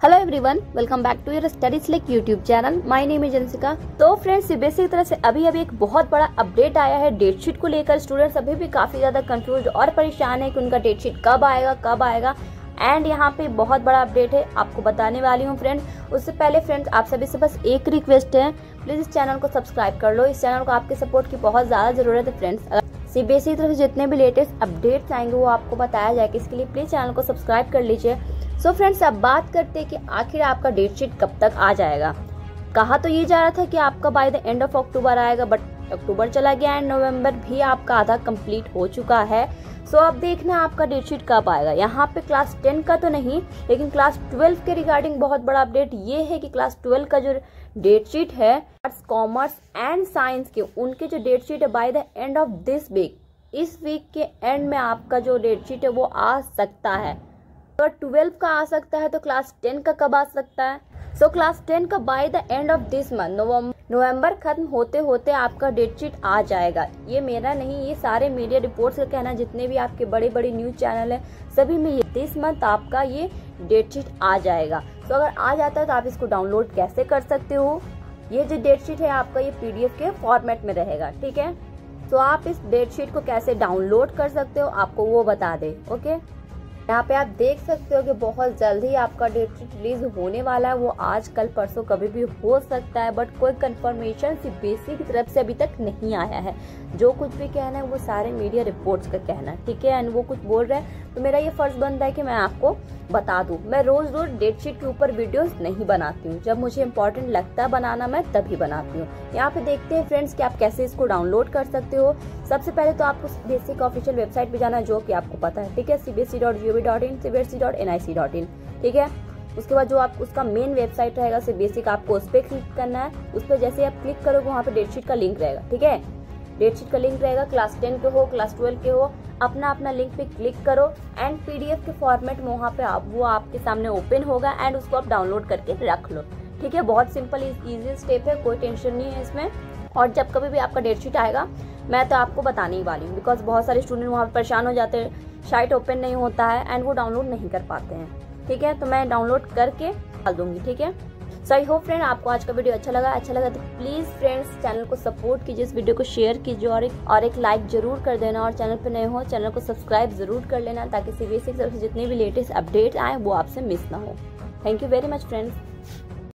Hello everyone, welcome back to your study slick YouTube channel. My name is Anshika. तो friends, CBSE की तरफ से अभी एक बहुत बड़ा अपडेट आया है डेटशीट को लेकर। स्टूडेंट्स अभी भी काफी ज्यादा कंफ्यूज और परेशान है कि उनका डेटशीट कब आएगा। एंड यहाँ पे बहुत बड़ा अपडेट है, आपको बताने वाली हूँ फ्रेंड्स। उससे पहले फ्रेंड्स, आप सभी से बस एक रिक्वेस्ट है, प्लीज इस चैनल को सब्सक्राइब कर लो। इस चैनल को आपके सपोर्ट की बहुत ज्यादा जरूरत है फ्रेंड्स। सीबीएसई की तरफ से जितने भी लेटेस्ट अपडेट्स आएंगे वो आपको बताया जाएगा। इसके लिए प्लीज चैनल को सब्सक्राइब कर लीजिए। सो फ्रेंड्स, अब बात करते हैं कि आखिर आपका डेटशीट कब तक आ जाएगा। कहा तो ये जा रहा था कि आपका by the end of October आएगा, बट अक्टूबर चला गया एंड नवंबर भी आपका आधा कंप्लीट हो चुका है। सो अब देखना आपका डेटशीट कब आएगा। यहाँ पे क्लास 10 का तो नहीं, लेकिन क्लास 12 के रिगार्डिंग बहुत बड़ा अपडेट ये है कि क्लास 12 का जो डेटशीट है आर्ट्स, कॉमर्स एंड साइंस के, उनके जो डेटशीट है by the end of this week, इस वीक के एंड में आपका जो डेटशीट है वो आ सकता है। तो 12 का आ सकता है, तो क्लास 10 का कब आ सकता है? सो क्लास 10 का by the end of this month, नवंबर खत्म होते होते आपका डेटशीट आ जाएगा। ये मेरा नहीं, ये सारे मीडिया रिपोर्ट्स का कहना, जितने भी आपके बड़े बड़े न्यूज चैनल है सभी में ये दिस मंथ आपका ये डेटशीट आ जाएगा। तो अगर आ जाता है तो आप इसको डाउनलोड कैसे कर सकते हो? ये जो डेटशीट है आपका ये PDF के फॉर्मेट में रहेगा, ठीक है। तो आप इस डेटशीट को कैसे डाउनलोड कर सकते हो आपको वो बता दे। ओके, यहाँ पे आप देख सकते हो कि बहुत जल्द ही आपका डेटशीट रिलीज होने वाला है। वो आज, कल, परसों कभी भी हो सकता है, बट कोई कंफर्मेशन सीबीएसई की तरफ से अभी तक नहीं आया है। जो कुछ भी कहना है वो सारे मीडिया रिपोर्ट्स का कहना है, ठीक है। एंड वो कुछ बोल रहे हैं तो मेरा ये फर्ज बनता है कि मैं आपको बता दूं। मैं रोज डेटशीट के ऊपर वीडियोस नहीं बनाती हूँ, जब मुझे इंपॉर्टेंट लगता है बनाना मैं तभी बनाती हूँ। यहाँ पे देखते हैं फ्रेंड्स कि आप कैसे इसको डाउनलोड कर सकते हो। सबसे पहले तो आपको सीबीएसई का ऑफिशियल वेबसाइट पे जाना है, जो कि आपको पता है, ठीक है, cbse.gov.in, cbse.nic.in, ठीक है। उसके बाद जो आप उसका मेन वेबसाइट रहेगा सीबीएसई का, आपको उस पर क्लिक करना है। उस पर जैसे आप क्लिक करोगे वहाँ पे डेटशीट का लिंक रहेगा, ठीक है। डेटशीट का लिंक रहेगा, क्लास 10 के हो, क्लास 12 के हो, अपना लिंक पे क्लिक करो एंड PDF के फॉर्मेट में वहाँ पे वो आपके सामने ओपन होगा एंड उसको आप डाउनलोड करके रख लो, ठीक है। बहुत सिंपल इजी स्टेप है, कोई टेंशन नहीं है इसमें। और जब कभी भी आपका डेटशीट आएगा मैं तो आपको बताने ही वाली हूँ, बिकॉज बहुत सारे स्टूडेंट वहाँ पे परेशान हो जाते हैं, साइट ओपन नहीं होता है एंड वो डाउनलोड नहीं कर पाते हैं, ठीक है। तो मैं डाउनलोड करके डाल दूंगी, ठीक है। सो आई होप फ्रेंड आपको आज का वीडियो अच्छा लगा तो प्लीज फ्रेंड्स चैनल को सपोर्ट कीजिए, इस वीडियो को शेयर कीजिए और एक लाइक जरूर कर देना। और चैनल पर नए हो चैनल को सब्सक्राइब जरूर कर लेना, ताकि सीबीएसई की तरफ से जितने भी लेटेस्ट अपडेट आए वो आपसे मिस ना हो। Thank you very much friends.